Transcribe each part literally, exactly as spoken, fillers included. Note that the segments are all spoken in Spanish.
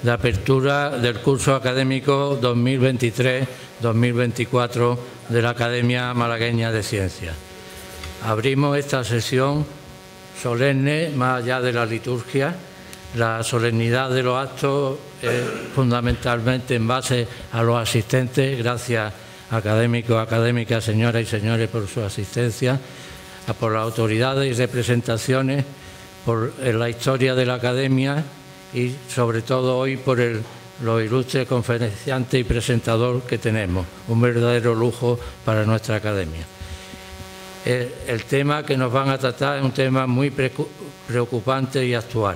de apertura del curso académico dos mil veintitrés dos mil veinticuatro de la Academia Malagueña de Ciencias. Abrimos esta sesión solemne, más allá de la liturgia. La solemnidad de los actos es fundamentalmente en base a los asistentes. Gracias, académicos, académicas, señoras y señores, por su asistencia, por las autoridades y representaciones, por la historia de la Academia y, sobre todo, hoy por el, los ilustres conferenciantes y presentador que tenemos. Un verdadero lujo para nuestra Academia. El, el tema que nos van a tratar es un tema muy preocupante y actual.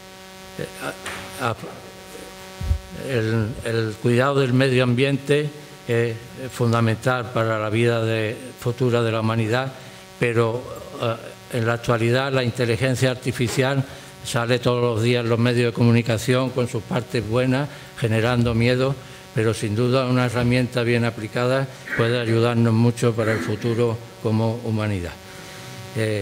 El, el cuidado del medio ambiente es fundamental para la vida de, futura de la humanidad, pero uh, en la actualidad la inteligencia artificial sale todos los días en los medios de comunicación con sus partes buenas, generando miedo, pero sin duda una herramienta bien aplicada puede ayudarnos mucho para el futuro como humanidad. Eh,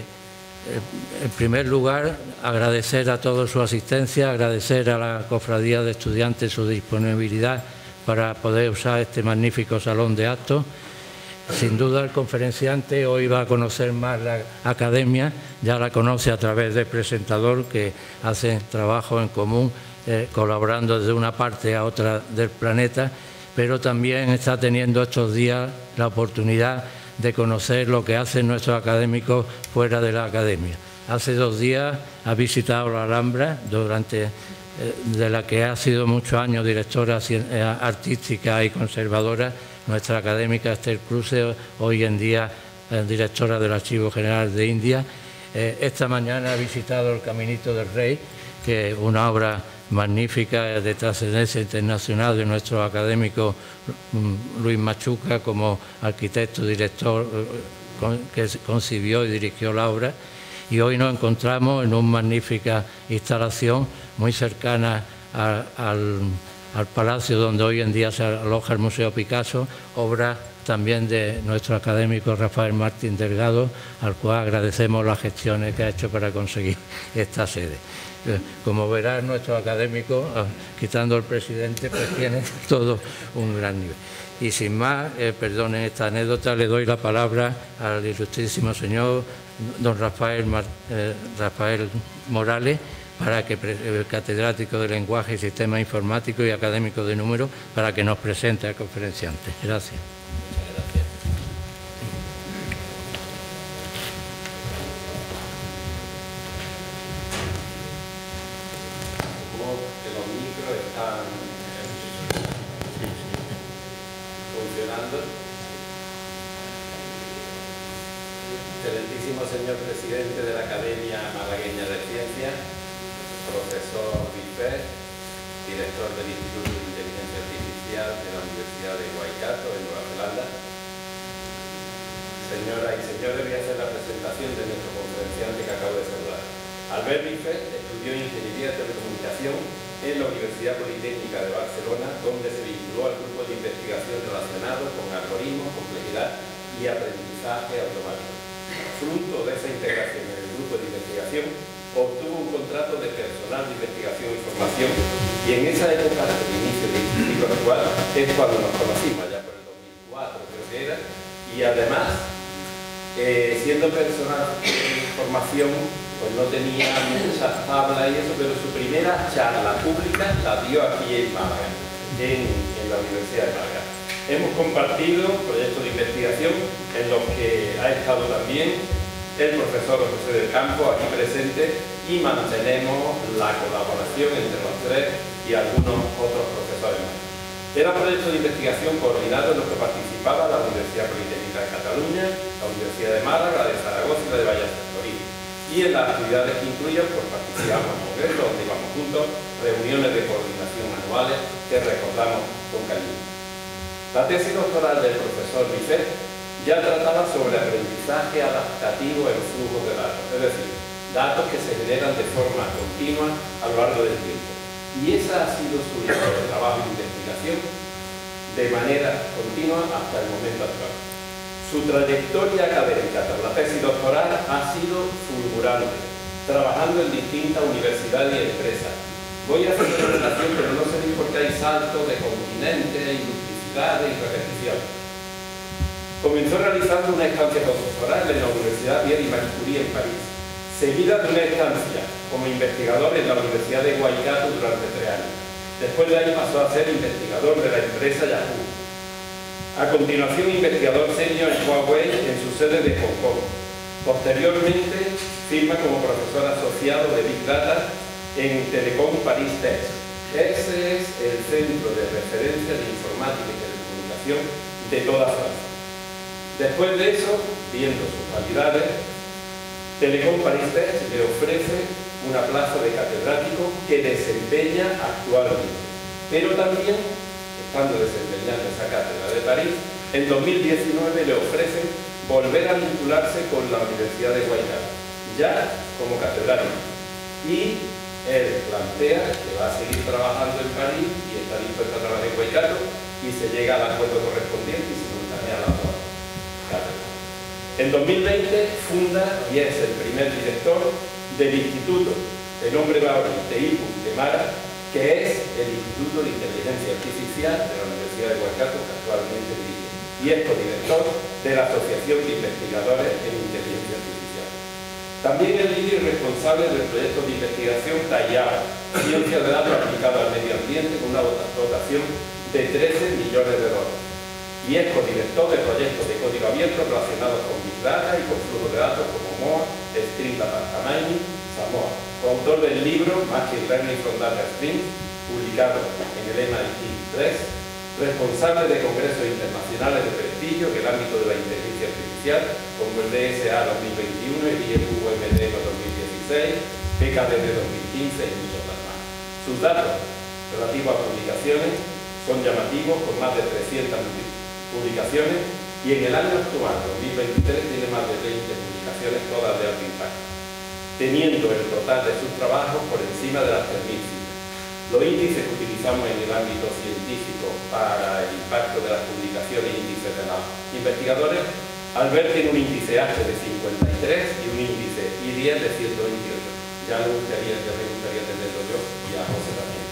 En primer lugar, agradecer a todos su asistencia, agradecer a la Cofradía de Estudiantes su disponibilidad para poder usar este magnífico salón de actos. Sin duda, el conferenciante hoy va a conocer más la Academia, ya la conoce a través del presentador, que hace trabajo en común, eh, colaborando desde una parte a otra del planeta, pero también está teniendo estos días la oportunidad de conocer lo que hacen nuestros académicos fuera de la Academia. Hace dos días ha visitado la Alhambra, durante, eh, de la que ha sido muchos años directora artística y conservadora, nuestra académica Esther Cruce, hoy en día eh, directora del Archivo General de India. Eh, esta mañana ha visitado el Caminito del Rey, que es una obra magnífica de trascendencia internacional de nuestro académico Luis Machuca como arquitecto, director que concibió y dirigió la obra. Y hoy nos encontramos en una magnífica instalación muy cercana a, al, al palacio donde hoy en día se aloja el Museo Picasso, obra también de nuestro académico Rafael Martín Delgado, al cual agradecemos las gestiones que ha hecho para conseguir esta sede. Como verás, nuestro académico, quitando el presidente, pues tiene todo un gran nivel. Y sin más, eh, perdonen esta anécdota, le doy la palabra al ilustrísimo señor don Rafael, Mar, eh, Rafael Morales, para que, el catedrático de Lenguaje y Sistemas Informáticos y académico de Números, para que nos presente al conferenciante. Gracias. Excelentísimo señor presidente de la Academia Malagueña de Ciencias, profesor Bifet, director del Instituto de Inteligencia Artificial de la Universidad de Waikato, en Nueva Zelanda. Señoras y señores, voy a hacer la presentación de nuestro conferenciante que acabo de saludar. Albert Bifet estudió Ingeniería de Telecomunicación en la Universidad Politécnica de Barcelona, donde se vinculó al grupo de investigación relacionado con algoritmos, complejidad y aprendizaje automático. Fruto de esa integración en el grupo de investigación, obtuvo un contrato de personal de investigación y formación, y en esa época, el inicio del ciclo actual, es cuando nos conocimos, ya por el dos mil cuatro creo que era, y además, eh, siendo personal de formación, pues no tenía muchas tablas y eso, pero su primera charla pública la dio aquí en Málaga, en, en la Universidad de Málaga. Hemos compartido proyectos de investigación en los que ha estado también el profesor José del Campo, aquí presente, y mantenemos la colaboración entre los tres y algunos otros profesores más. Eran proyectos de investigación coordinados en los que participaba la Universidad Politécnica de Cataluña, la Universidad de Málaga, la de Zaragoza y la de Valladolid. Y en las actividades que incluyen, pues participamos en congresos donde íbamos juntos, reuniones de coordinación anuales que recordamos con cariño. La tesis doctoral del profesor Bifet ya trataba sobre aprendizaje adaptativo en flujos de datos, es decir, datos que se generan de forma continua a lo largo del tiempo. Y esa ha sido su línea de trabajo e investigación de manera continua hasta el momento actual. Su trayectoria académica tras la tesis doctoral ha sido fulgurante, trabajando en distintas universidades y empresas, Voy a hacer una relación, pero no sé por qué hay saltos de continentes, industricidades y repeticiones. Comenzó realizando una estancia postdoctoral en la Universidad Pierre y Marie Curie en París, seguida de una estancia como investigador en la Universidad de Waikato durante tres años. Después de ahí pasó a ser investigador de la empresa Yahoo. A continuación, investigador senior en Huawei en su sede de Hong Kong. Posteriormente, firma como profesor asociado de Big Data en Telecom Paris Tech. Ese es el centro de referencia de informática y telecomunicación de toda Francia. Después de eso, viendo sus cualidades, Telecom Paris Tech le ofrece una plaza de catedrático que desempeña actualmente, pero también, estando desempeñando esa cátedra de París, en dos mil diecinueve le ofrecen volver a vincularse con la Universidad de Waikato, ya como catedrático. Y él plantea que va a seguir trabajando en París y está dispuesto a trabajar en Waikato, y se llega al acuerdo correspondiente y simultánea a la cátedra. En dos mil veinte funda y es el primer director del Instituto de Nombre Bahori de I P U de Mara, que es el Instituto de Inteligencia Artificial de la Universidad de Waikato, que actualmente dirige, y es codirector de la Asociación de Investigadores en Inteligencia Artificial. También es líder responsable del proyecto de investigación TAIAO, Ciencia de Datos aplicada al medio ambiente, con una dotación de trece millones de dólares. Y es codirector de proyectos de código abierto relacionados con Big Data y con flujos de datos como M O A, Stream Data Mining, Samoa. Coautor del libro Machine Learning from Data Streams, publicado en el M I T tres, responsable de congresos internacionales de prestigio en el ámbito de la inteligencia artificial, como el D S A dos mil veintiuno, el I E U M D dos mil dieciséis, P K D D dos mil quince y muchos más. Sus datos relativos a publicaciones son llamativos, con más de trescientas publicaciones, y en el año actual, dos mil veintitrés, tiene más de veinte publicaciones, todas de alto impacto, teniendo el total de sus trabajos por encima de las tres mil citas. Los índices que utilizamos en el ámbito científico para el impacto de las publicaciones e índices de los investigadores, Albert tiene un índice H de cincuenta y tres y un índice I diez de ciento veintiocho. Ya me gustaría, ya me gustaría tenerlo yo y a José también.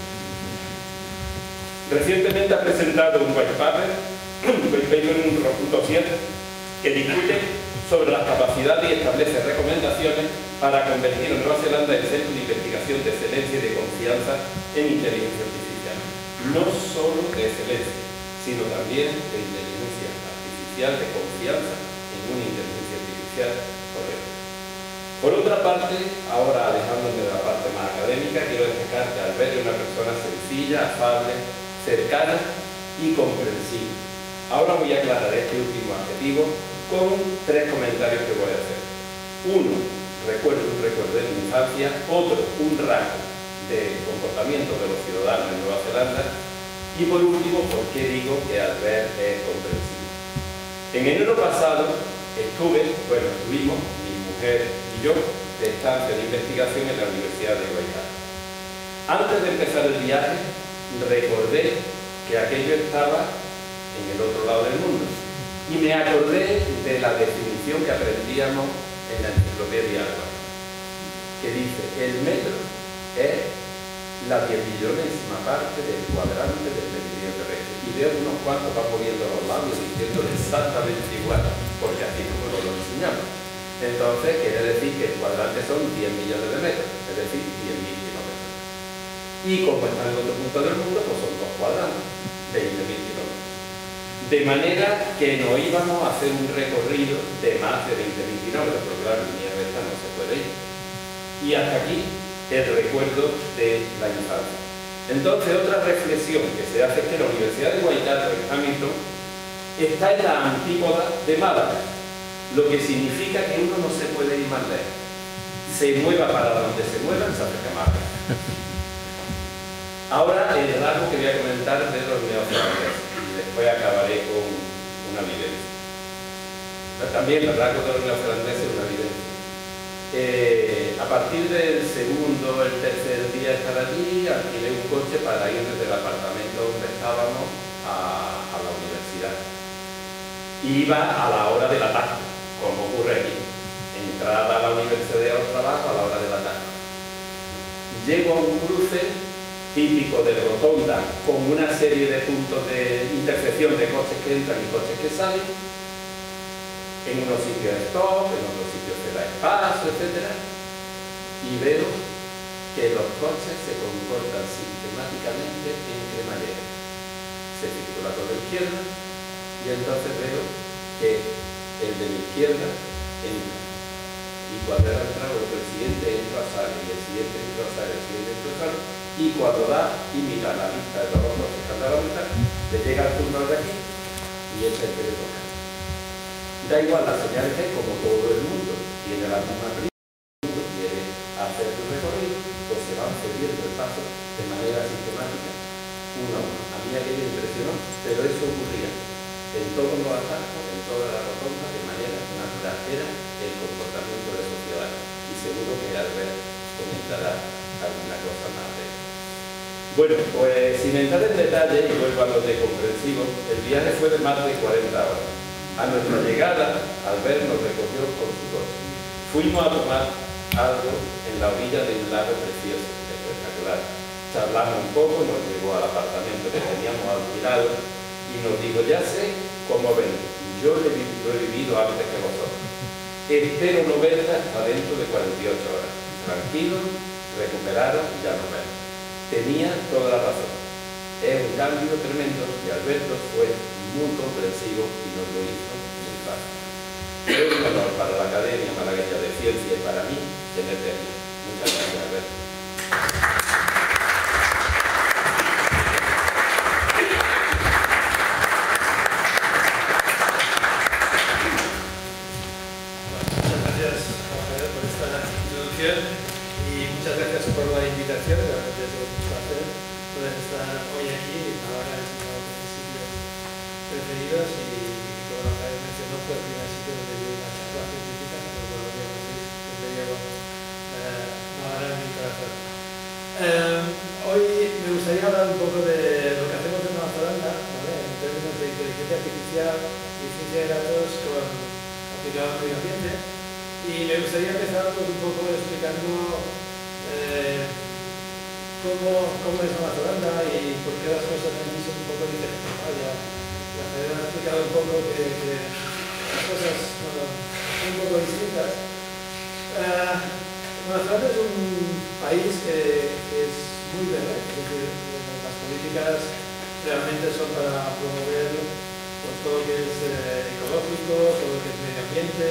Recientemente ha presentado un white paper, un paper, un dossier que discute sobre las capacidades y establece recomendaciones para convertir a Nueva Zelanda en centro de investigación de excelencia y de confianza en inteligencia artificial. No solo de excelencia, sino también de inteligencia artificial de confianza en una inteligencia artificial correcta. Por otra parte, ahora alejándome de la parte más académica, quiero destacar que Albert es una persona sencilla, afable, cercana y comprensiva. Ahora voy a aclarar este último adjetivo con tres comentarios que voy a hacer. Uno, recuerdo un recuerdo de mi infancia. Otro, un rasgo de comportamiento de los ciudadanos en Nueva Zelanda. Y por último, ¿por qué digo que Albert es comprensivo? En enero pasado estuve, bueno, estuvimos, mi mujer y yo, de estancia de investigación en la Universidad de Waikato. Antes de empezar el viaje, recordé que aquello estaba en el otro lado del mundo. Y me acordé de la definición que aprendíamos en la enciclopedia Álvaro, que dice: el metro es la diez millonésima parte del cuadrante del meridiano terrestre. Y veo unos cuantos van moviendo los labios diciendo exactamente igual, porque así como nos lo enseñamos. Entonces quiere decir que el cuadrante son diez millones de metros, es decir, diez mil kilómetros. Y como está en el otro punto del mundo, pues son dos cuadrantes, veinte mil kilómetros. De manera que no íbamos a hacer un recorrido de más de veinte mil kilómetros, porque la línea recta no se puede ir. Y hasta aquí el recuerdo de la infancia. Entonces, otra reflexión que se hace es que la Universidad de Waikato en Hamilton está en la antípoda de Málaga, lo que significa que uno no se puede ir más lejos. Se mueva para donde se mueva, se acerca Málaga. Ahora, el rasgo que voy a comentar de los neozelandeses. Después acabaré con una evidencia. Pero también el rasgo de los neozelandeses es una evidencia. Eh, a partir del segundo, el tercer día de estar allí, alquilé un coche para ir desde el apartamento donde estábamos a, a la universidad. Iba a la hora del ataque, como ocurre aquí. Entrada a la universidad o al trabajo a la hora del ataque. Llego a un cruce típico de rotonda, con una serie de puntos de intersección de coches que entran y coches que salen. En unos sitios stop, en otros sitios que da paso, etcétera. Y veo que los coches se comportan sistemáticamente en cremallera. Se circula por la izquierda y entonces veo que el de la izquierda entra. Y cuando era entrado el siguiente entra, sale, y el siguiente entra, sale, el siguiente entra, sale. Y cuando da y mira la lista de todos los coches que han dado la vuelta, le llega el turno de aquí y es el que le toca. Da igual las señales que hay, como todo el mundo tiene la misma prisa, quiere hacer su recorrido, pues se van cediendo el paso de manera sistemática, uno a uno. A mí aquello me impresionó, pero eso ocurría en todos los atajos, en todas las rotondas, de manera natural. Era el comportamiento de los ciudadanos. Y seguro que Albert comentará alguna cosa más de eso. Bueno, pues sin entrar en detalle, y vuelvo a lo de comprensivo, el viaje fue de más de cuarenta horas. A nuestra llegada, Albert nos recogió con su coche. Fuimos a tomar algo en la orilla de un lago precioso, espectacular. Charlamos un poco, nos llevó al apartamento que teníamos alquilado y nos dijo, ya sé cómo ven, yo lo he vivido antes que vosotros. Espero no verla hasta dentro de cuarenta y ocho horas. Tranquilo, recuperaron y ya nos vemos. Tenía toda la razón. Es un cambio tremendo y Alberto fue muy comprensivo y nos lo hizo muy fácil. Es un honor para la Academia Malagueña de Ciencia y para mí tenerte aquí. Muchas gracias, Alberto. Muchas gracias, Rafael, por esta introducción y muchas gracias por la invitación. Realmente es un placer poder estar hoy aquí ahora en uno de mis sitios preferidos y, como Rafael mencionó, fue el primer sitio donde yo iba a charlas científicas, pero todavía no sé, siempre llevo eh, ahora en mi corazón. Eh, hoy me gustaría hablar un poco de lo que hacemos en Nueva Zelanda, ¿vale? En términos de inteligencia artificial y ciencia de datos con aplicado al medio ambiente. Y me gustaría empezar pues, un poco explicando eh, cómo, cómo es Nueva Zelanda y por qué las cosas allí son un poco diferentes. ¿no? Ya Rafael ha explicado un poco que, que las cosas bueno, son un poco distintas. Uh, Nueva Zelanda es un país que, que es muy verde, es decir, las políticas realmente son para promover pues, todo lo que es eh, ecológico, todo lo que es medio ambiente.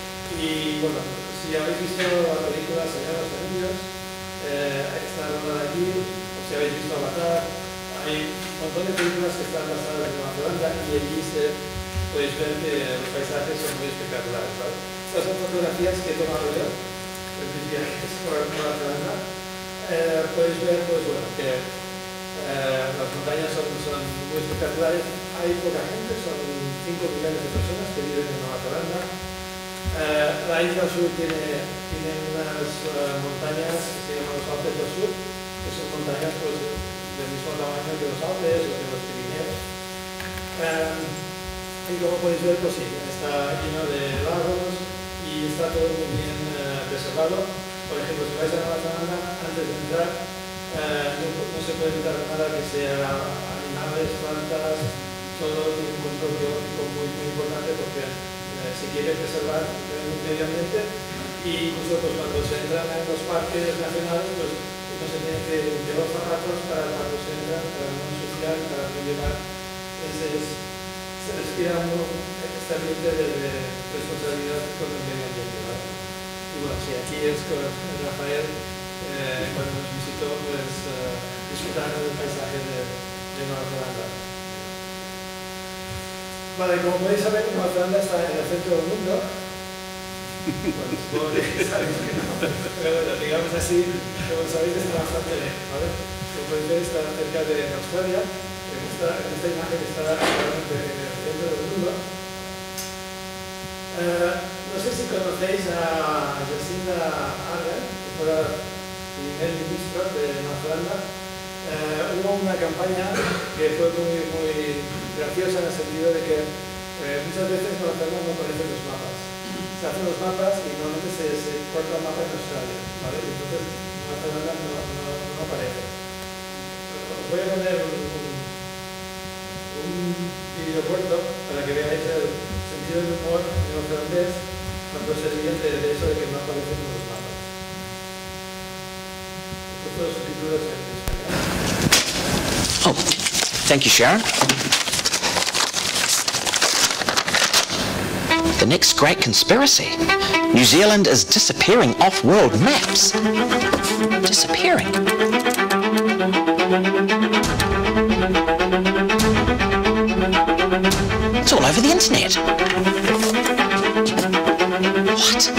Y bueno, si habéis visto la película Señor de los Anillos, eh, está rodada aquí, o si habéis visto Avatar, hay un montón de películas que están basadas en Nueva Zelanda y allí se, podéis ver que los paisajes son muy espectaculares. ¿vale? Estas son fotografías que he tomado yo en mis viajes por Nueva Zelanda. Eh, podéis ver pues, bueno, que eh, las montañas son, son muy espectaculares. Hay poca gente, son cinco millones de personas que viven en Nueva Zelanda. Uh, la isla sur tiene, tiene unas uh, montañas que se llaman los Alpes del Sur, que son montañas pues, del mismo tamaño que los Alpes o que los Pirineos. Um, y como podéis ver, pues sí, está lleno de lagos y está todo muy bien uh, preservado. Por ejemplo, si vais a Nueva Zelanda, antes de entrar, uh, no, no se puede entrar nada que sea animales, plantas, todo tiene un control biológico muy, muy importante porque Eh, se quiere preservar el medio ambiente y incluso pues, cuando se entran en los parques nacionales pues uno se tiene que llevar zapatos para cuando se entra, para no ensuciar, para no llevar ese, se respira uno este ambiente de, de responsabilidad con el medio ambiente. ¿vale? Y bueno, sí, aquí es con Rafael eh, cuando nos visitó pues uh, disfrutando del paisaje de, de Nueva Zelanda. Vale, como podéis saber, Nueva Zelanda está en el centro del mundo. Bueno, supongo que sabéis que no. Pero bueno, digamos así, como sabéis, está bastante lejos, ¿vale? Como podéis ver, está cerca de Australia. En esta, en esta imagen está realmente en el centro del mundo. Uh, no sé si conocéis a Jacinda Ardern, que fue la primer ministro de Nueva Zelanda. Uh, hubo una campaña que fue muy, muy graciosa en el sentido de que eh, muchas veces Nueva Zelanda no aparecen los mapas. Se hacen los mapas y normalmente se, se corta el mapa en Australia, ¿vale? Y entonces Nueva Zelanda no, no, no aparece. os voy a poner un, un, un vídeo corto para que veáis el sentido del humor neozelandés cuando se ríen de, de eso de que no aparecen en los mapas. He puesto los subtítulos en español. Oh, thank you, Sharon. The next great conspiracy. New Zealand is disappearing off world maps. Disappearing. It's all over the internet. What?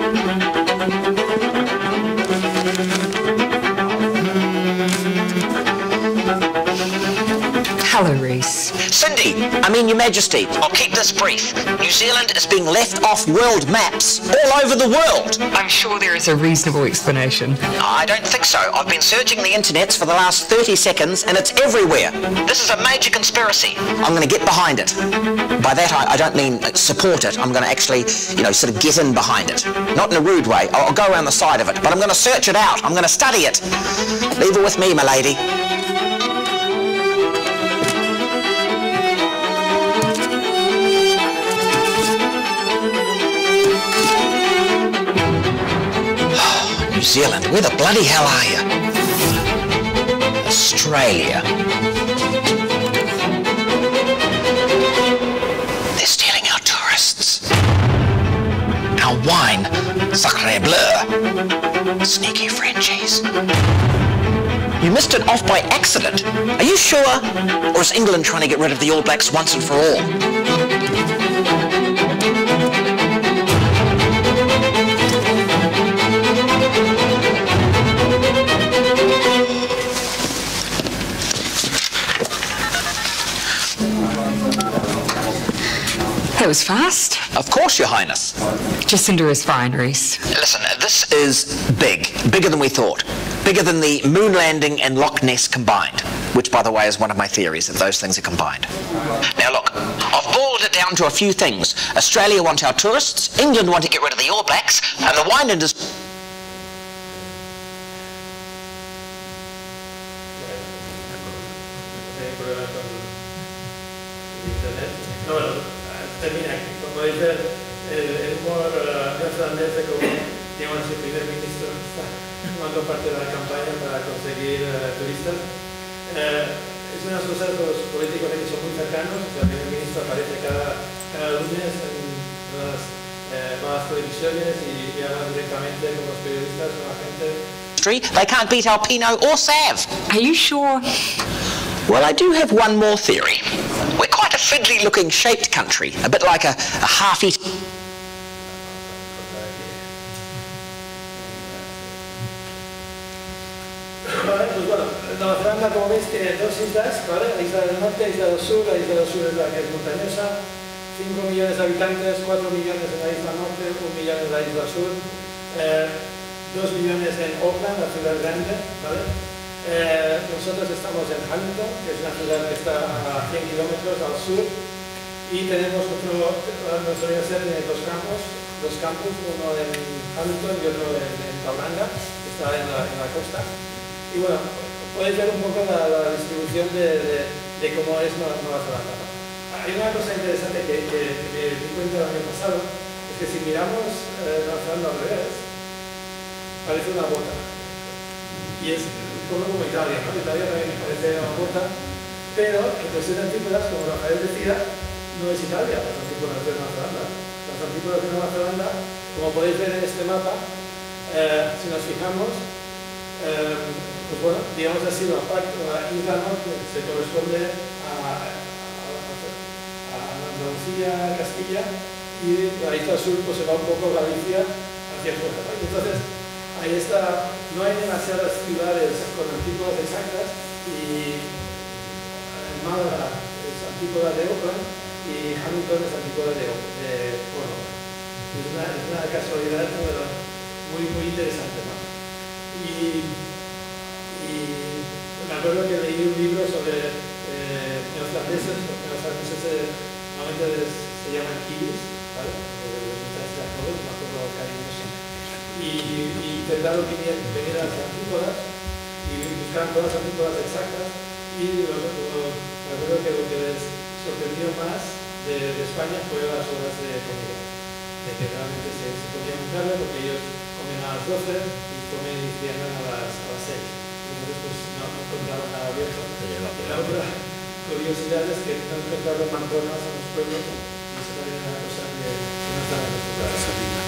Hello, Reese. Cindy, I mean Your Majesty, I'll keep this brief. New Zealand is being left off world maps all over the world. I'm sure there is a reasonable explanation. I don't think so. I've been searching the internets for the last thirty seconds and it's everywhere. This is a major conspiracy. I'm going to get behind it. By that I, I don't mean support it. I'm going to actually, you know, sort of get in behind it. Not in a rude way. I'll, I'll go around the side of it, but I'm going to search it out. I'm going to study it. Leave it with me, my lady. New Zealand, where the bloody hell are you? Australia. They're stealing our tourists. Our wine, sacre bleu. Sneaky Frenchies. You missed it off by accident. Are you sure? Or is England trying to get rid of the All Blacks once and for all? That was fast. Of course, Your Highness. Jacinda is fine, Reese. Listen, this is big. Bigger than we thought. Bigger than the moon landing and Loch Ness combined. Which, by the way, is one of my theories, that those things are combined. Now look, I've boiled it down to a few things. Australia want our tourists, England want to get rid of the All Blacks, and the wine industry... Termina aquí. Como dice, el, el humor uh, neozelandés de cómo, digamos, el primer ministro está tomando parte de la campaña para conseguir uh, turistas. Uh, es una cosa que los políticos aquí son muy cercanos. O sea, el primer ministro aparece cada, cada lunes en las uh, nuevas televisiones y, y habla directamente con los periodistas, con la gente. They can't beat our Pinot or Sav. Are you sure? Well, I do have one more theory. We're quite a fiddly-looking shaped country, a bit like a, a half-eaten... Vale, pues bueno, Nueva Zelanda, como veis, tiene dos islas, ¿vale? La isla del norte, la isla del sur. La isla del sur es la que es montañosa. cinco millones de habitantes, cuatro millones en la isla norte, un millón en la isla sur. Eh, dos millones en Auckland, la ciudad grande, ¿vale? Eh, nosotros estamos en Hamilton, que es una ciudad que está a cien kilómetros al sur, y tenemos otro, nuestra universidad tiene dos campos, dos campus, uno en Hamilton y otro en, en Tauranga, que está en la, en la costa. Y bueno, podéis ver un poco la, la distribución de, de, de cómo es Nueva, Nueva Zelanda, ¿no? Hay una cosa interesante que, que, que me di cuenta el año pasado, es que si miramos eh, Nueva Zelanda al revés, parece una bota. Y es un poco como Italia, ¿no? Italia también parece una bota, pero en cuestión de antípodas, como Rafael decía, no es Italia las antípodas de Nueva Zelanda. Las antípodas de Nueva Zelanda, como podéis ver en este mapa, eh, si nos fijamos, eh, pues bueno, digamos así, la parte, la isla norte se corresponde a, a, a Andalucía, Castilla, y la isla sur pues se va un poco Galicia hacia afuera, ¿no? Entonces, ahí está, no hay demasiadas ciudades con antípodas exactas, y Málaga es antípoda de Auckland y Hamilton es antípoda de, de Córdoba. Es una, es una casualidad muy, muy interesante, ¿no? Y, y me acuerdo que leí un libro sobre eh, neozelandeses, porque los neozelandeses eh, normalmente se llaman kiwis, ¿vale? Los muchachos todos, más o menos cariñosos. Y, y intentaron venir, venir a las antípodas, y y buscaban todas las cifras exactas, y lo, lo, me acuerdo que lo que les sorprendió más de, de España fue las horas de comida, de que realmente se, se comía muy tarde porque ellos comen a las doce y comen y cierran a las, a las seis. Entonces pues no, no encontraban nada abierto. Y la otra curiosidad es que no encontraron manzanas en los pueblos y eso también es una cosa que, que no están acostumbrados.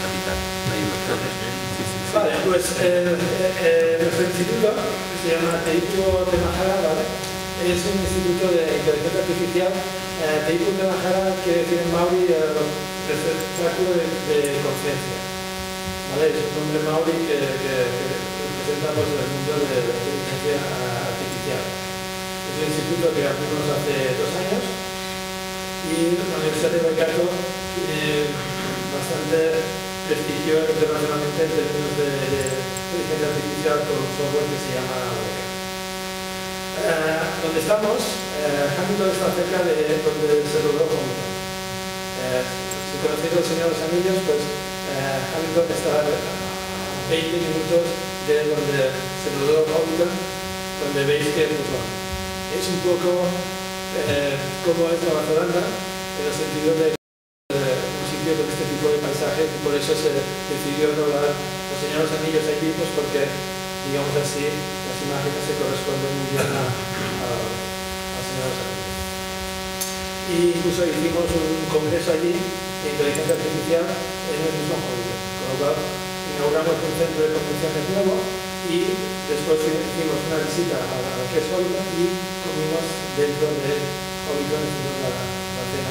Vale, pues eh, eh, nuestro instituto, que se llama Teipu Temahara, ¿vale? Es un instituto de inteligencia artificial. eh, Teipu Temahara quiere decir en maori el receptáculo de, de conciencia, ¿vale? Es un nombre maori que, que, que representa pues, el mundo de la inteligencia artificial. Es un instituto que abrimos hace dos años y la Universidad de Waikato tiene bastante prestigio internacionalmente en términos de, de inteligencia artificial con un software que se llama Weka. Uh, donde estamos, uh, Hamilton está cerca de donde se rodó Hamilton. Uh, si conocéis El Señor de los Anillos, pues uh, Hamilton está a veinte minutos de donde se rodó Hamilton, donde veis que pues, bueno, es un poco uh, como es Nueva Zelanda, en el sentido de con este tipo de paisajes y por eso se decidió rodar Los Señor de los Anillos allí, pues porque, digamos así, las imágenes se corresponden muy bien a, a, a Señor de los Anillos. Y incluso hicimos un congreso allí de inteligencia artificial en el mismo Hollywood, con lo cual inauguramos un centro de convenciones nuevo y después hicimos una visita a lo que es Hollywood y comimos dentro de Hollywood, hicimos la, la cena.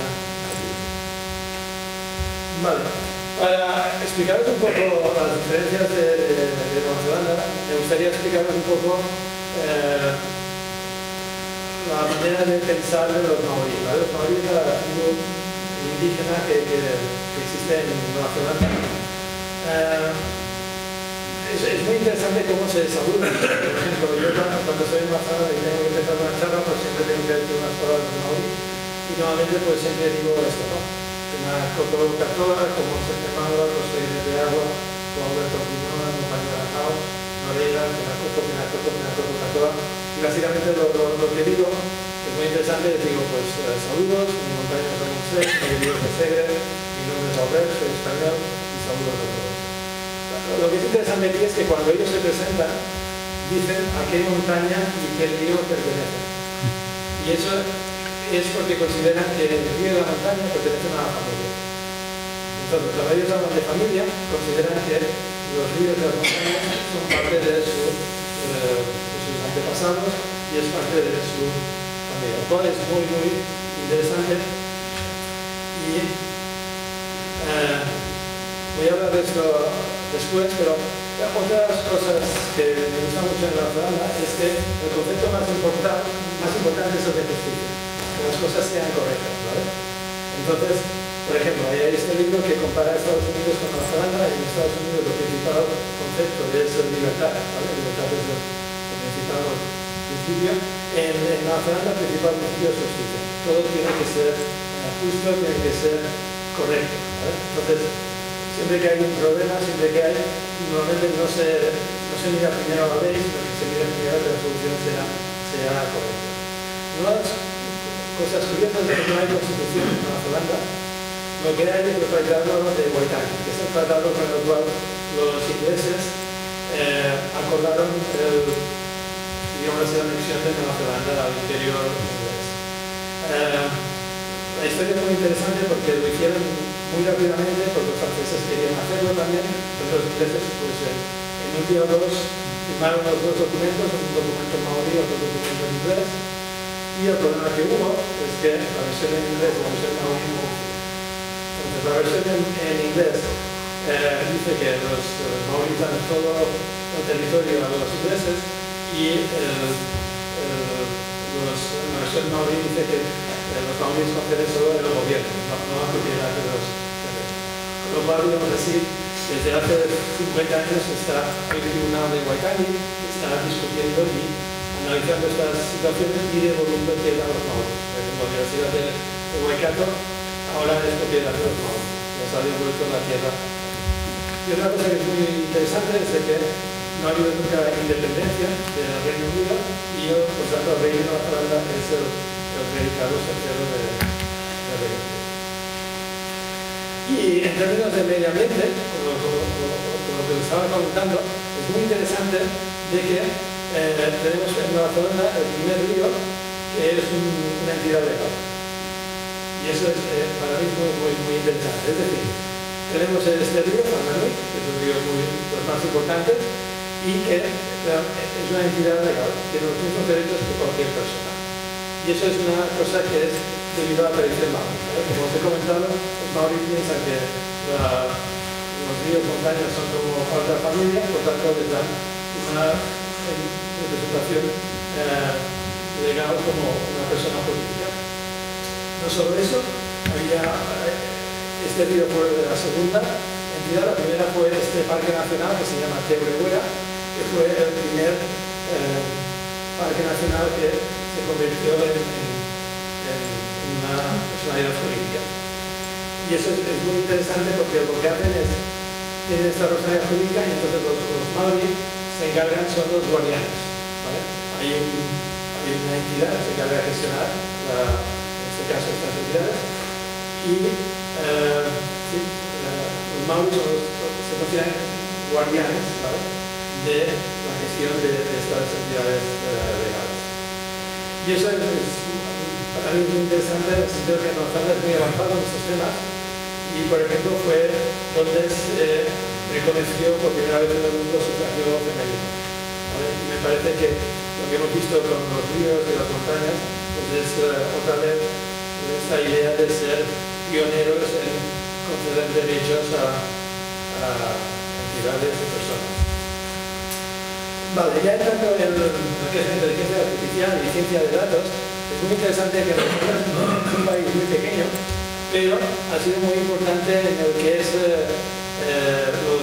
Vale, para explicaros un poco las diferencias de, de, de Nueva Zelanda, me gustaría explicaros un poco eh, la manera de pensar de los maorí. ¿Vale? Los maorí es la tribu indígena que, que, que existe en Nueva Zelanda. Eh, es, es muy interesante cómo se saludan. Por ejemplo, yo cuando, cuando soy en Nueva Zelanda y tengo que empezar una charla, pues siempre tengo que decir unas palabras de maorí y normalmente pues siempre digo esto, ¿no? Una coto catoa, como se llamaba, los seguidores de agua, como Alberto Piñón, compañero de Ajao, Noreira, Penacoto, Penacoto, Penacoto, Catoa. Y básicamente lo, lo, lo que digo, que es muy interesante, les digo, pues eh, saludos, mi montaña es Ramón Seix, mi digo que Segre, mi nombre es Albert, soy español, y saludos a todos. Lo que es interesante aquí es que cuando ellos se presentan, dicen a qué montaña y qué río pertenecen. Y eso es porque consideran que el río y la montaña pertenecen a la familia. Entonces, cuando ellos hablan de familia, consideran que los ríos y las montañas son parte de, su, eh, de sus antepasados y es parte de su familia. Lo cual es muy, muy interesante. Y eh, voy a hablar de esto después, pero otras cosas que me gustan mucho en Nueva Zelanda es que el concepto más importante, más importante es el de justicia. Que las cosas sean correctas, ¿vale? Entonces, por ejemplo, hay este libro que compara Estados Unidos con Nueva Zelanda y en Estados Unidos el principal concepto es libertad, ¿vale? Libertad es el, el principal principio. En, en Nueva Zelanda el principal principio es justicia. Todo tiene que ser justo, tiene que ser correcto, ¿vale? Entonces, siempre que hay un problema, siempre que hay, normalmente no se, no se mira primero la ley, sino que se mira primero que la solución sea, sea correcta. Una de las cosas curiosas es que no hay constitución en Nueva Zelanda. Lo que hay es el tratado de Waitangi, que es el tratado con el cual los ingleses eh, acordaron el, digamos, la anexión de Nueva Zelanda al interior inglés. Eh, la historia es muy interesante porque lo hicieron muy rápidamente, porque los franceses querían hacerlo también, pero los ingleses, pues eh, en un día o dos, firmaron los dos documentos, un documento maorí y otro documento en inglés. Y el problema que hubo es que la versión en inglés y la versión en maorí no funcionan. Entonces, la versión en, en inglés eh, dice que los, los maorí dan todo el territorio a los ingleses y el, el, los, la versión maorí dice que eh, los maorí conceden solo el gobierno, no, no la propiedad de los terrenos. Con lo cual, digamos así, desde hace cincuenta años está el tribunal de Waitangi que está discutiendo y analizando estas situaciones y devolviendo tierra a los maoríes. Por ejemplo, la Universidad de, de Waikato ahora es propiedad de los maoríes, les ha devuelto la tierra. Y otra cosa que es muy interesante es de que no ha habido nunca independencia del Reino Unido y, por tanto, el rey de Nueva Zelanda es el, el rey Carlos tercero de, de Reino Unido. Y en términos de medio ambiente, como, como, como, como lo que os estaba comentando, es muy interesante de que eh, tenemos en Nueva Zelanda el primer río que es un, una entidad legal. Y eso es eh, para mí muy, muy, muy interesante. Es decir, tenemos este río, Whanganui, que es un río muy, los más importantes, y que es una entidad legal, tiene los mismos derechos que cualquier persona. Y eso es una cosa que es debido a la tradición maori. ¿Vale? Como os he comentado, los maori piensan que la, los ríos, montañas son como otra familia, por tanto les dan una representación eh, legal como una persona política. No solo eso, había, este río fue de la segunda entidad, la primera fue este parque nacional que se llama Te Urewera, que fue el primer eh, parque nacional que se convirtió en, en, en una personalidad jurídica. Y eso es, es muy interesante porque lo que hacen es, tienen esta personalidad jurídica y entonces los, los maori se encargan, son los guardianes. ¿Vale? Hay, un, hay una entidad que se encarga de gestionar, la, en este caso, estas entidades, y eh, sí, eh, los maori son los, se consideran guardianes, ¿vale?, de la gestión de, de estas entidades eh, legales. Y eso es, es, para mí es muy interesante en el sentido que Nueva Zelanda es muy avanzado en estos temas y, por ejemplo, fue donde se reconoció por primera vez en el mundo sufragio femenino. ¿Vale? Y me parece que lo que hemos visto con los ríos y las montañas pues es uh, otra vez esta idea de ser pioneros en conceder derechos a, a entidades y personas. Vale, ya entrando en lo que es la inteligencia artificial y ciencia de datos, es muy interesante que nosotros es un país muy pequeño, pero ha sido muy importante en el que es eh, eh, los,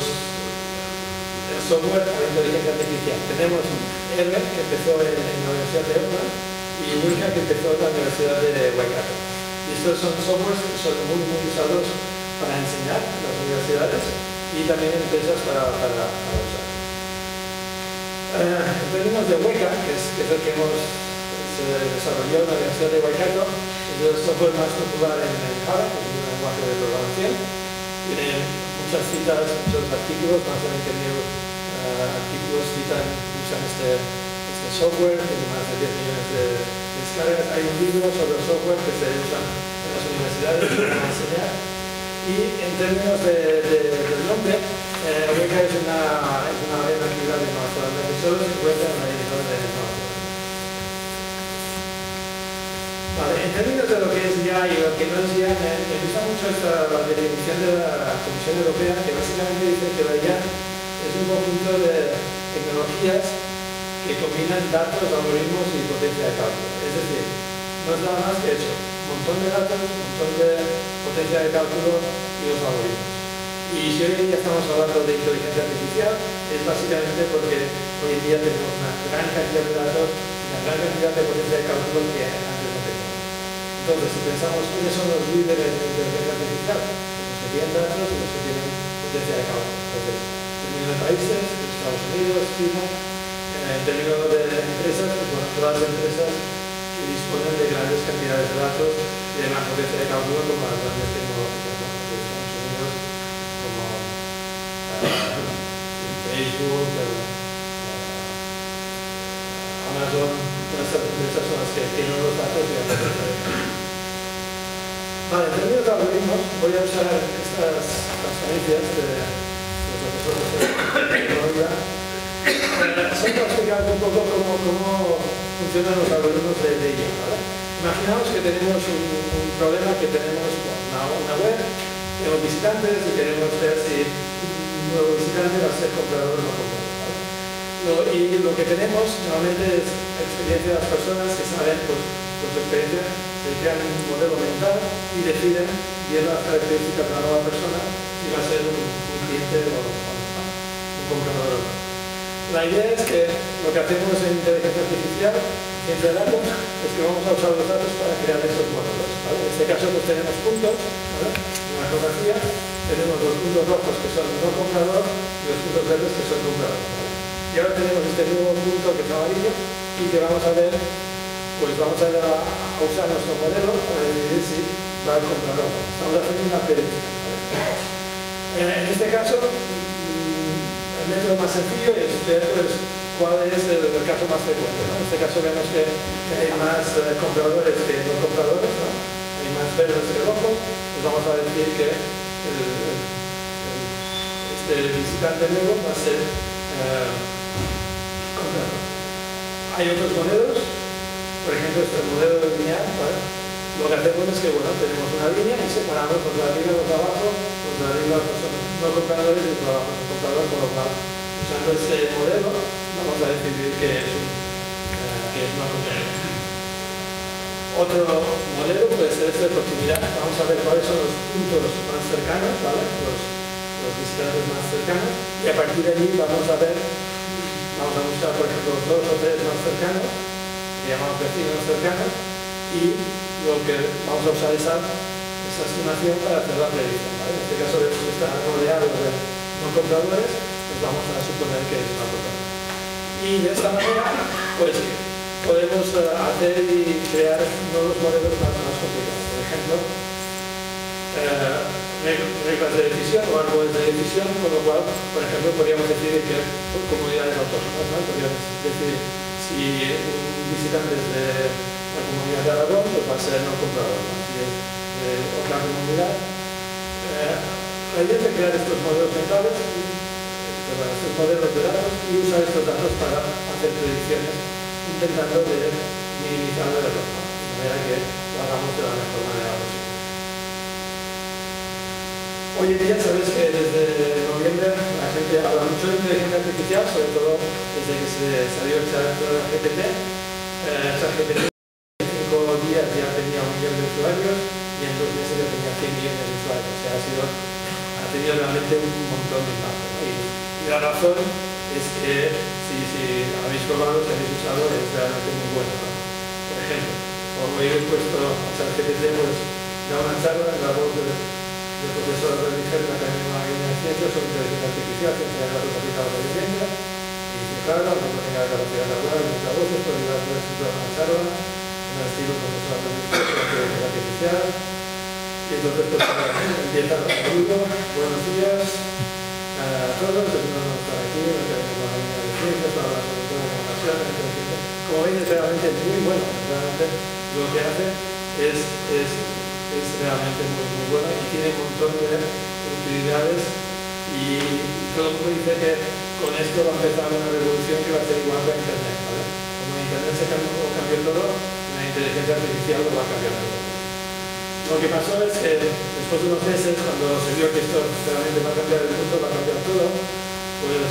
el software para inteligencia artificial. Tenemos R, que empezó en, en la Universidad de Auckland, y Wicca, que empezó en la Universidad de Waikato. Y estos son softwares que son muy, muy usados para enseñar en las universidades y también en empresas para, para, para usar. Uh, en términos de Weka, que es, que es el que hemos, se desarrolló en la Universidad de Waikato, es el software más popular en, en Java, que es un lenguaje de programación. Tiene muchas citas, muchos artículos, más de veinte mil uh, artículos citan, usan este, este software, tiene más de diez millones de descargas. Hay un libro sobre el software que se usan en las universidades para enseñar. Y en términos de, de, del nombre, eh, Weka es una, es una red activa de Nueva Zelanda que solo se encuentra en la edición de Nueva Zelanda. Vale, en términos de lo que es I A y lo que no es I A, me, me gusta mucho esta, la definición de la Comisión Europea, que básicamente dice que la I A es un conjunto de tecnologías que combinan datos, algoritmos y potencia de cálculo. Es decir, no es nada más que eso, un montón de datos, un montón de potencia de cálculo y los algoritmos. Y si hoy en día estamos hablando de inteligencia artificial, es básicamente porque hoy en día tenemos una gran cantidad de datos y una gran cantidad de potencia de cálculo que antes no teníamos. Entonces, si pensamos quiénes son los líderes de inteligencia artificial, los que tienen datos y los que tienen potencia de cálculo. Entonces, en términos de países, Estados Unidos, China, en términos de empresas, pues bueno, todas las empresas que disponen de grandes cantidades de datos y de más potencia de cálculo como las grandes tecnológicas, ¿no? De Estados Unidos, como uh, Facebook, uh, Amazon, todas estas empresas son las que tienen los datos y la potencia de cálculo. Vale, en términos de algoritmos, voy a usar estas transparencias de, de profesores de tecnología. Son para explicar un poco cómo, cómo funcionan los algoritmos de, de I A. ¿Vale? Imaginaos que tenemos un, un problema, que tenemos una, una web, tenemos visitantes y queremos ver si un nuevo visitante va a ser comprador o no comprador. ¿Vale? Lo, y lo que tenemos normalmente es la experiencia de las personas que saben, pues, por su experiencia, se crean un modelo mental y deciden, viendo las características de la nueva persona, si va a ser un, un cliente o no, un comprador o no. La idea es que lo que hacemos en inteligencia artificial, ciencia de datos, es que vamos a usar los datos para crear esos modelos. ¿Vale? En este caso pues tenemos puntos, ¿vale? En la fotografía tenemos los puntos rojos que son no comprador y los puntos verdes que son comprador. ¿Vale? Y ahora tenemos este nuevo punto que es amarillo y que vamos a ver, pues vamos a, a usar nuestro modelo para decidir si va a comprar o no. Estamos haciendo una predicción. En este caso, el método más sencillo es ver pues, cuál es el, el caso más frecuente, ¿no? En este caso vemos que, que hay más eh, compradores que no compradores, ¿no? Hay más verdes que rojos, pues vamos a decir que el, el, el, este visitante nuevo va a ser eh, comprador. Hay otros modelos, por ejemplo este modelo lineal, ¿vale? Lo que hacemos es que bueno, tenemos una línea y separamos los de arriba y los de abajo, los de arriba pues, son no compradores y los de abajo son compradores, con lo cual usando este modelo vamos a decidir que es, un, eh, que es no comprador. Otro modelo puede ser este de proximidad. Vamos a ver cuáles son los puntos más cercanos, ¿vale? los, los visitantes más cercanos, y a partir de allí vamos a ver, vamos a buscar por ejemplo dos o tres más cercanos, que llamamos vecinos cercanos, y lo que vamos a usar esa, esa estimación para hacer la predicción, ¿vale? En este caso vemos que está rodeado de no compradores, pues vamos a suponer que es no comprador. Y de esta manera, pues podemos uh, hacer y crear nuevos modelos más, más complicados. Por ejemplo, uh, reglas de decisión o árboles de decisión, con lo cual, por ejemplo, podríamos decidir que por comunidades autónomas, ¿no? Podríamos decir si un visitante es de la comunidad de Aragón, pues va a ser no comprador, ¿no? Si es de otra comunidad. Eh, la idea es de crear estos modelos mentales, y, perdón, estos modelos de datos y usar estos datos para hacer predicciones, intentando de minimizar el error, ¿no? De manera que lo hagamos de la mejor manera posible. Hoy en día sabes que desde noviembre la gente habla mucho de inteligencia artificial, sobre todo desde que se salió el chat G P T. Eh, chat G P T en cinco días ya tenía un millón de usuarios y en dos meses ya tenía cien millones de usuarios. O sea, ha, sido, ha tenido realmente un montón de impacto, ¿no? y, y la razón es que si, si habéis probado, si habéis usado, es realmente muy bueno, ¿no? Por ejemplo, como hoy he puesto a chat G P T, pues da una charla en la voz de el profesor de Niger, la Academia de Ciencias sobre inteligencia artificial, ciencia de datos aplicados a la ciencia, y dice, claro, aunque no tenga la capacidad de hablar y muchas voces, puede ayudar a escribir una charla, en el estilo profesor de Niger, sobre inteligencia artificial, y entonces pues, empieza el saludo, buenos días a todos, es un honor estar aquí en la Academia de Ciencias para hablar sobre toda la información, la inteligencia. Como veis, es realmente muy bueno, realmente lo que hace es, es es realmente muy, muy buena y tiene un montón de utilidades y todo el mundo dice que con esto va a empezar una revolución que va a ser igual que Internet, ¿vale? Como Internet se cambió, cambió todo, la inteligencia artificial lo va a cambiar todo. Lo que pasó es que después de unos meses, cuando se vio que esto realmente va a cambiar el mundo, va a cambiar todo, pues,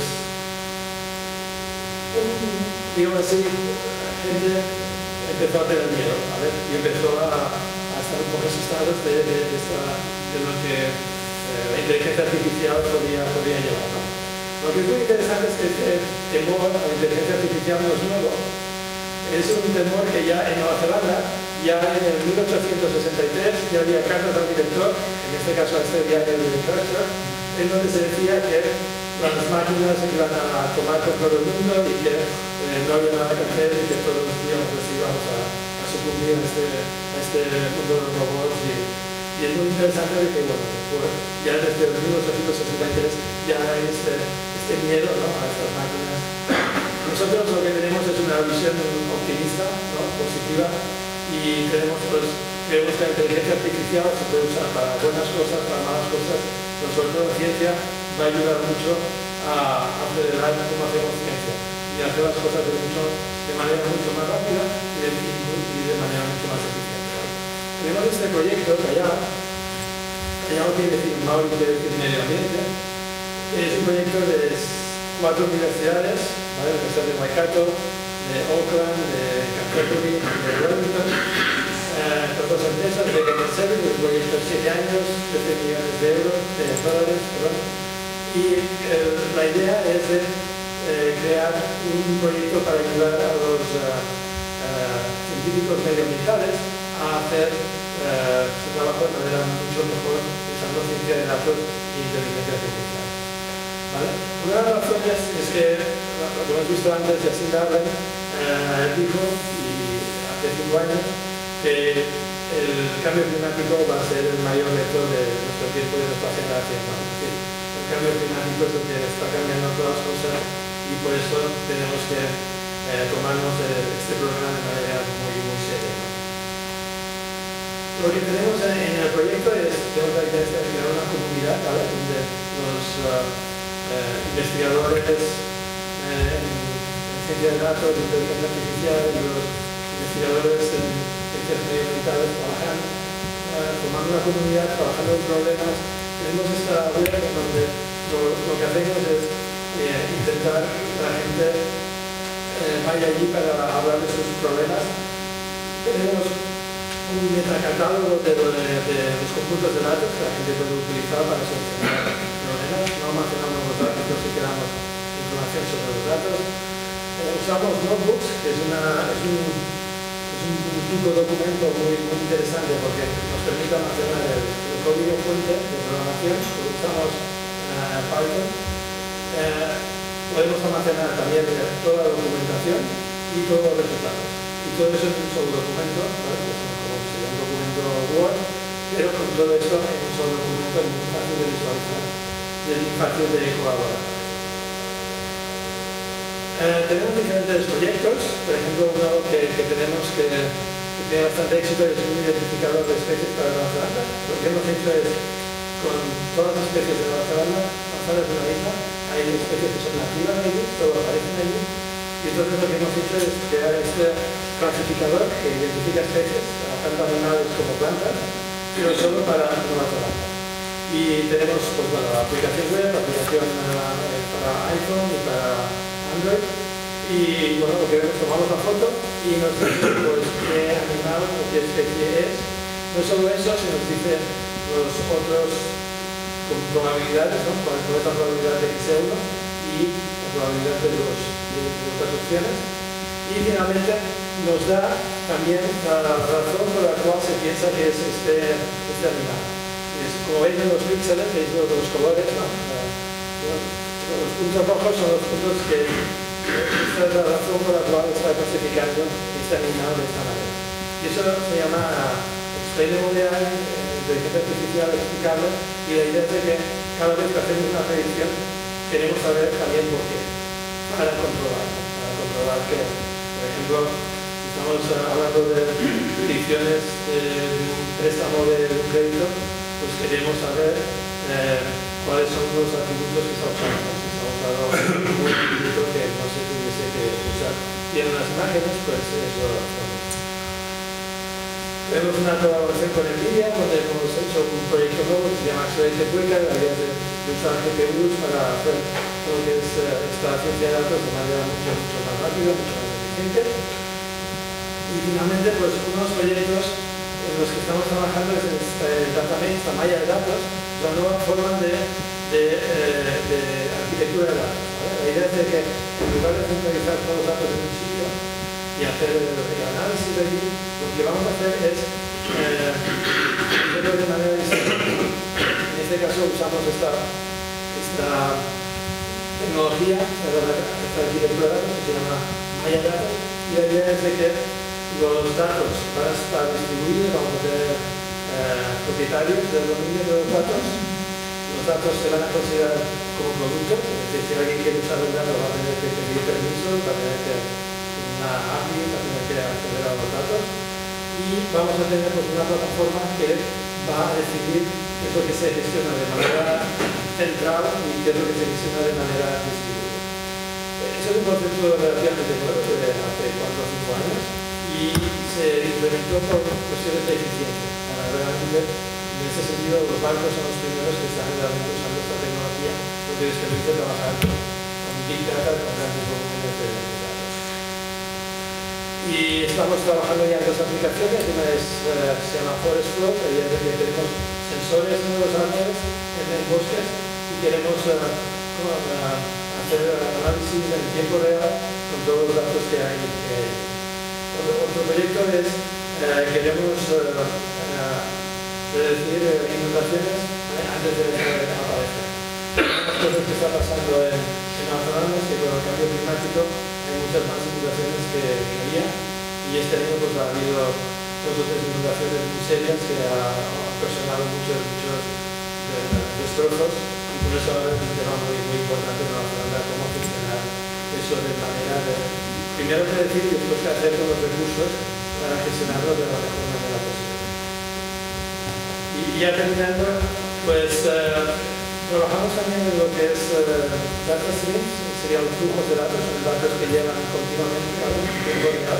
digamos así, la gente empezó a tener miedo, ¿vale? Y empezó a a estar un poco asustados de, de, de, esta, de lo que eh, la inteligencia artificial podría, podría llevar, ¿no? Lo que es muy interesante es que este temor a la inteligencia artificial no es nuevo. Es un temor que ya en Nueva Zelanda, ya en el mil ochocientos sesenta y tres, ya había cartas al director, en este caso a este diario de Crusher, en donde se decía que las máquinas iban a tomar control del mundo y que eh, no había nada que hacer y que todos digamos, pues, íbamos a, a sucumbir a este, a este mundo de los robots. Y, y es muy interesante de que, bueno, pues, ya desde el mil ochocientos sesenta y tres ya hay este, este miedo, ¿no?, a estas máquinas. Nosotros lo que tenemos es una visión optimista, ¿no?, positiva, y creemos, pues, creemos que la inteligencia artificial se puede usar para buenas cosas, para malas cosas, pero sobre todo la ciencia va a ayudar mucho a acelerar cómo hacemos ciencia y a hacer las cosas de, mucho, de manera mucho más rápida y de, y de manera mucho más eficiente, ¿vale? Tenemos este proyecto que allá, allá no quiere decir Mauri, quiere decir medio ambiente, es un proyecto de cuatro universidades, ¿vale? La Universidad de Waikato, de Auckland, de Canterbury, de Wellington, eh, estas dos empresas de Canterbury, un proyecto de siete años, trece millones de euros, de dólares, perdón. Y eh, la idea es de eh, crear un proyecto para ayudar a los uh, uh, científicos medioambientales a hacer uh, su trabajo de manera mucho mejor usando ciencia de datos e inteligencia artificial. ¿vale? Una de las razones es que, lo que hemos visto antes, Jacinda Ardern eh, dijo, y hace cinco años, que el cambio climático va a ser el mayor reto de nuestro tiempo y de nuestra generación, ¿no? Es decir, el cambio climático es lo que está cambiando todas las cosas y por eso tenemos que eh, tomarnos este problema de manera muy, muy seria, ¿no? Lo que tenemos en el proyecto es, tenemos la idea de crear una comunidad, ¿vale? Donde los uh, eh, investigadores eh, en, en ciencia de datos, inteligencia artificial y los investigadores en ciencias medioambientales trabajan, uh, formando una comunidad, trabajando en problemas. Tenemos esta web en donde lo, lo que hacemos es eh, intentar que la gente eh, vaya allí para hablar de sus problemas. Tenemos un metacatálogo de, de, de los conjuntos de datos que la gente puede utilizar para solucionar problemas. No almacenamos los datos, si queramos información sobre los datos. Eh, usamos notebooks, que es, una, es, un, es un, un tipo de documento muy, muy interesante porque nos permite almacenar el, el código fuente de programación. Usamos uh, Python. Eh, podemos almacenar también toda la documentación y todos los resultados. Y todo eso en un solo documento, ¿vale? Pues como sería un documento Word, pero con todo esto en un solo documento es muy fácil de visualizar y es muy fácil de colaborar. Eh, tenemos diferentes proyectos, por ejemplo uno que, que tenemos que, que tiene bastante éxito es un identificador de especies para Nueva Zelanda. Lo que hemos hecho es, con todas las especies de Nueva Zelanda, Nueva Zelanda es una isla, hay especies que son nativas de allí, todos aparecen allí. Y entonces lo que hemos hecho es crear este clasificador que identifica especies, tanto animales como plantas, pero solo para Nueva Zelanda. Y tenemos pues, bueno, la aplicación web, la aplicación uh, para iPhone y para Android. Y bueno, lo que vemos, tomamos la foto y nos dice pues, qué animal o qué especie es. No solo eso, se nos dice los otros con probabilidades, ¿no? Cuál es la probabilidad de que sea uno y la probabilidad de los de otras opciones, y finalmente nos da también la razón por la cual se piensa que es este, este animal. Es, como veis en los píxeles, veis los, los colores, ¿no? Los, los puntos rojos son los puntos que esta es la razón por la cual está clasificando este animal de esta manera. Y eso se llama Explainable A I, inteligencia artificial explicable, y la idea es de que cada vez que hacemos una predicción queremos saber también por qué. Para controlar, para controlar que, por ejemplo, si estamos hablando de predicciones de un préstamo de un crédito, pues queremos saber eh, cuáles son los atributos que está usando. Si está usando un atributo que no se tuviese que usar. Y en las imágenes, pues eso lo hacemos. Tenemos una colaboración con NVIDIA, donde hemos hecho un proyecto nuevo que se llama Accelerate Quicker, la idea de, de usar G P Us para hacer todo lo que es uh, esta ciencia de datos de manera mucho, mucho más rápida, mucho más eficiente. Y finalmente, pues unos proyectos en los que estamos trabajando es este database, esta malla de datos, la nueva forma de, de, eh, de arquitectura de datos, ¿vale? La idea es de que en lugar de centralizar todos los datos en un sitio y hacer el, el análisis de allí, lo que vamos a hacer es eh, hacerlo de manera distinta. En este caso usamos esta, esta tecnología, esta arquitectura de datos que se llama malla de datos, y la idea es de que los datos van a estar distribuidos, vamos a tener eh, propietarios del dominio de los datos. Los datos se van a considerar como productos, es decir, si alguien quiere usar un dato va a tener que pedir permiso, va a tener que una A P I, va a tener que acceder a los datos, y vamos a tener pues, una plataforma que va a decidir qué es lo que se gestiona de manera central y qué es lo que se gestiona de manera distribuida. Eso es un concepto relativamente nuevo, de hace cuatro o cinco años, y se implementó por cuestiones de eficiencia. Para realmente, en ese sentido, los bancos son los primeros que están realmente usando esta tecnología porque les permite trabajar con Big Data, con grandes volúmenes de datos. Y estamos trabajando ya en dos aplicaciones. Una es, uh, se llama Forest Flow, que es que tenemos sensores en los árboles, en los bosques, y queremos uh, uh, hacer análisis en tiempo real con todos los datos que hay. Que hay. Otro, otro proyecto es, uh, queremos uh, uh, predecir inundaciones uh, antes de que aparezcan. las cosas que está pasando en, en Nueva Zelanda es que con el cambio climático hay muchas más inundaciones que, que había, y este año pues ha habido dos o tres inundaciones muy serias que ha ocasionado muchos, muchos de, de destrozos, y por eso ahora es un tema muy, muy importante en Nueva Zelanda, cómo funcionar eso de manera de, primero predecir y después qué hacer con los recursos para gestionarlo de la mejor manera posible. Y ya terminando, pues uh, trabajamos también en lo que es uh, data streams, serían los flujos de datos, son datos que llegan continuamente, ¿vale? En tiempo real.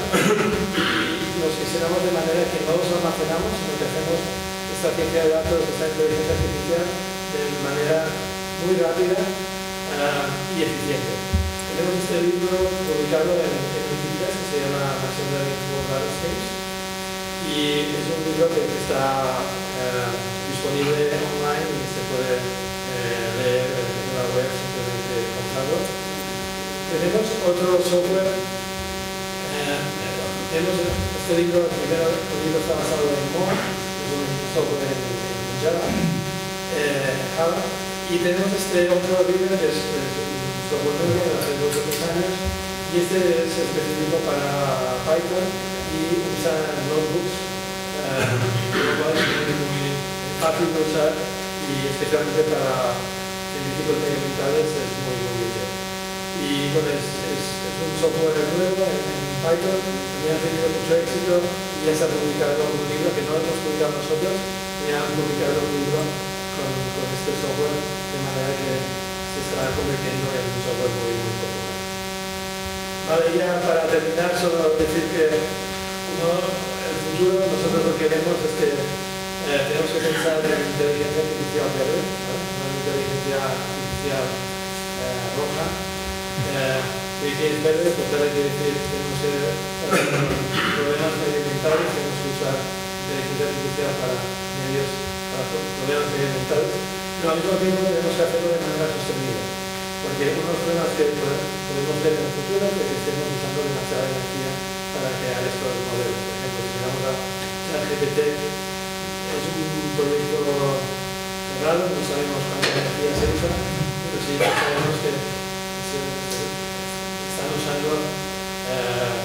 Y los gestionamos de manera que no los almacenamos, sino que hacemos esta ciencia de datos, esta inteligencia artificial, de manera muy rápida uh, y eficiente. Tenemos este libro publicado en, en Wikipedia que se llama Machine Learning for Data Streams, y es un libro que, que está eh, disponible online y se puede eh, leer en la web, simplemente comprarlo. Tenemos otro software, eh, tenemos este libro, primero el libro está basado en Mo, es un software en, en Java, eh, Java, y tenemos este otro libro que es, es un software nuevo de hace dos o tres años, y este es específico para Python y usa notebooks, eh, lo cual es muy, muy fácil de usar, y especialmente para científicos medioambientales es muy, muy útil. Y bueno, es, es, es un software nuevo en, en Python, también ha tenido mucho éxito y ya se ha publicado un libro que no hemos publicado nosotros, ya han publicado un libro con, con este software, de manera que se está convirtiendo en un software muy, muy popular. Vale, ya para terminar, solo decir que no, el futuro, nosotros lo que queremos es que eh, tenemos que pensar en inteligencia artificial verde, ¿no? No en inteligencia artificial eh, roja. Eh, que es verde, pues verde quiere decir que tenemos que tener problemas medioambientales, tenemos que usar inteligencia artificial para medios, para problemas medioambientales, pero al mismo tiempo tenemos que hacerlo de manera sostenible, porque unos problemas que podemos ver en el futuro es que estemos usando demasiada energía para crear estos modelos. Por ejemplo, si miramos a ChatGPT, es un proyecto cerrado, no sabemos cuánta energía se usa, pero sí sabemos que se, se están usando eh,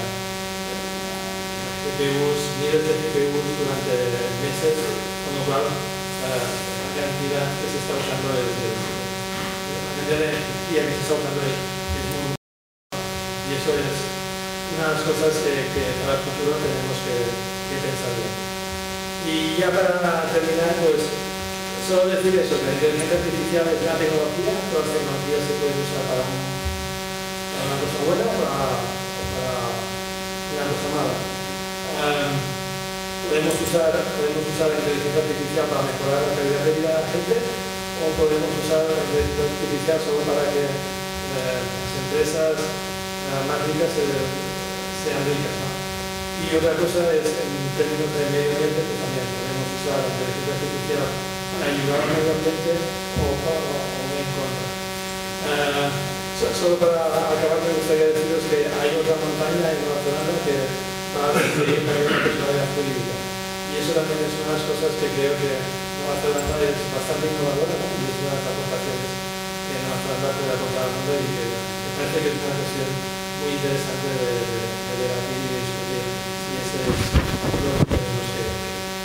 G P Us, miles de G P Us durante meses, con lo cual eh, la cantidad que se está usando es, es la cantidad de energía que se está usando es, es muy baja, y eso es una de las cosas que, que para el futuro tenemos que, que pensar bien. Y ya para terminar, pues solo decir eso, que la inteligencia artificial es una tecnología, todas las tecnologías se pueden usar para, un, para una cosa buena o para, o para una cosa mala. Um, podemos, usar, podemos usar la inteligencia artificial para mejorar la calidad de vida de la gente, o podemos usar la inteligencia artificial solo para que eh, las empresas eh, más ricas se, sean ricas, ¿no? Y otra cosa es, en términos de medio ambiente, pues también podemos usar la inteligencia artificial para ayudar al medio ambiente o, o, o en contra. Uh, so, solo para acabar, me gustaría deciros que hay otra montaña en Nueva Zelanda que va a requerir una gran personalidad jurídica. Y eso también es una de las cosas que creo que Nueva Zelanda es bastante innovadora, ¿no? Y es una de las aportaciones que Nueva Zelanda puede aportar al mundo, y que me parece que es una cuestión muy interesante de, de, de debatir y de discutir. Y ese es lo que tenemos que hacer.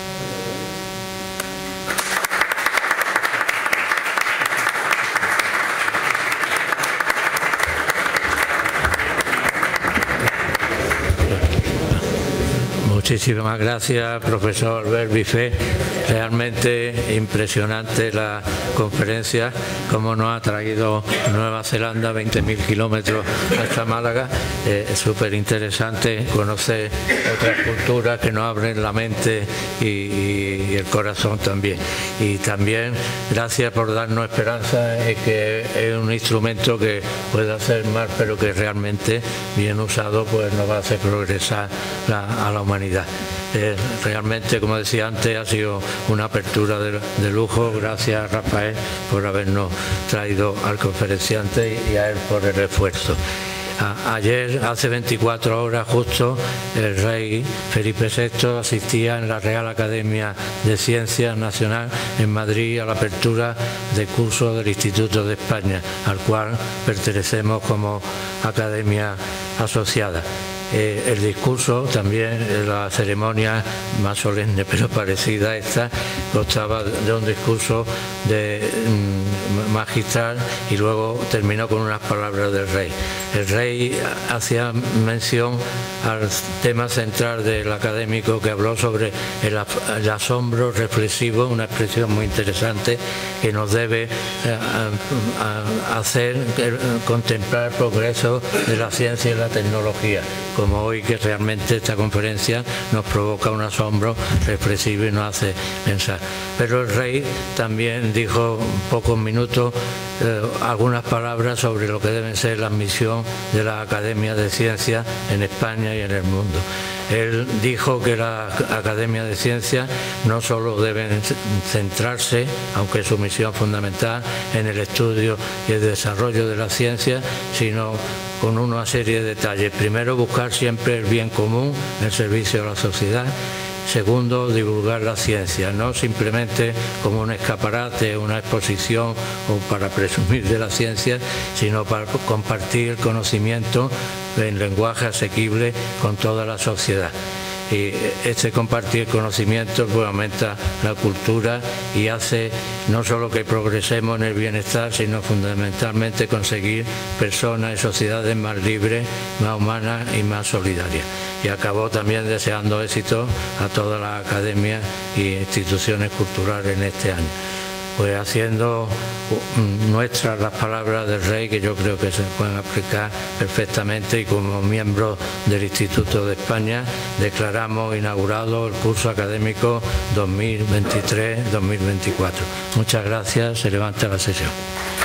Muchísimas gracias, profesor Albert Bifé. Realmente impresionante la conferencia, cómo nos ha traído Nueva Zelanda, veinte mil kilómetros hasta Málaga. Eh, es súper interesante conocer otras culturas que nos abren la mente y, y, y el corazón también. Y también gracias por darnos esperanza en que es un instrumento que puede hacer mal, pero que realmente, bien usado, pues nos va a hacer progresar la, a la humanidad. Eh, realmente, como decía antes, ha sido una apertura de, de lujo. Gracias, Rafael, por habernos traído al conferenciante y a él por el esfuerzo. A, ayer, hace veinticuatro horas justo, el rey Felipe sexto asistía en la Real Academia de Ciencias Nacional en Madrid a la apertura del curso del Instituto de España, al cual pertenecemos como academia asociada. Eh, el discurso también, la ceremonia más solemne pero parecida a esta, constaba de un discurso de mm, magistral y luego terminó con unas palabras del rey. El rey hacía mención al tema central del académico, que habló sobre el, el asombro reflexivo, una expresión muy interesante que nos debe eh, a, a hacer eh, contemplar el progreso de la ciencia y la tecnología, como hoy, que realmente esta conferencia nos provoca un asombro reflexivo y nos hace pensar. Pero el rey también dijo en pocos minutos eh, algunas palabras sobre lo que debe ser la misión de la Academia de Ciencias en España y en el mundo. Él dijo que la Academia de Ciencias no solo debe centrarse, aunque es su misión fundamental, en el estudio y el desarrollo de la ciencia, sino con una serie de detalles. Primero, buscar siempre el bien común, el servicio a la sociedad. Segundo, divulgar la ciencia, no simplemente como un escaparate, una exposición o para presumir de la ciencia, sino para compartir el conocimiento en lenguaje asequible con toda la sociedad. Y este compartir conocimiento pues aumenta la cultura y hace no solo que progresemos en el bienestar, sino fundamentalmente conseguir personas y sociedades más libres, más humanas y más solidarias. Y acabó también deseando éxito a todas las academias y instituciones culturales en este año. Pues haciendo nuestras las palabras del rey, que yo creo que se pueden aplicar perfectamente, y como miembros del Instituto de España declaramos inaugurado el curso académico dos mil veintitrés dos mil veinticuatro. Muchas gracias, se levanta la sesión.